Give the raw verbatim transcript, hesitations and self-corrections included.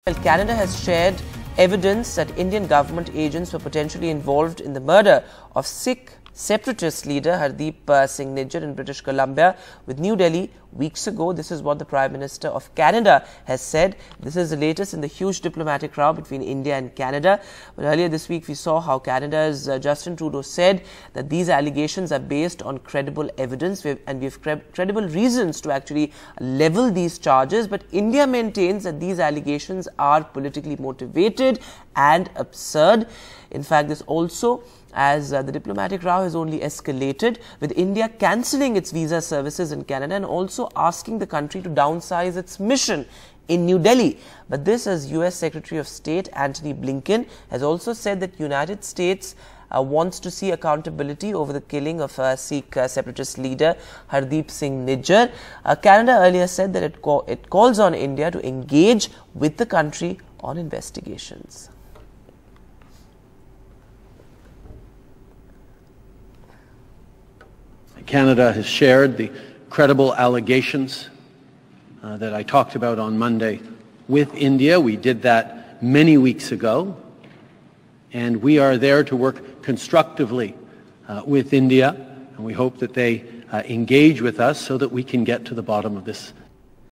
Canada has shared evidence that Indian government agents were potentially involved in the murder of Sikh separatist leader Hardeep uh, Singh Nijjar in British Columbia with New Delhi weeks ago. This is what the Prime Minister of Canada has said. This is the latest in the huge diplomatic row between India and Canada. But earlier this week we saw how Canada's uh, Justin Trudeau said that these allegations are based on credible evidence we've, and we have cre credible reasons to actually level these charges. But India maintains that these allegations are politically motivated and absurd. In fact, this also as uh, the diplomatic row has only escalated, with India cancelling its visa services in Canada and also asking the country to downsize its mission in New Delhi. But this, as U S Secretary of State Antony Blinken has also said that the United States uh, wants to see accountability over the killing of uh, Sikh uh, separatist leader Hardeep Singh Nijjar. Uh, Canada earlier said that it, call, it calls on India to engage with the country on investigations. Canada has shared the credible allegations uh, that I talked about on Monday with India. We did that many weeks ago, and we are there to work constructively uh, with India, and we hope that they uh, engage with us so that we can get to the bottom of this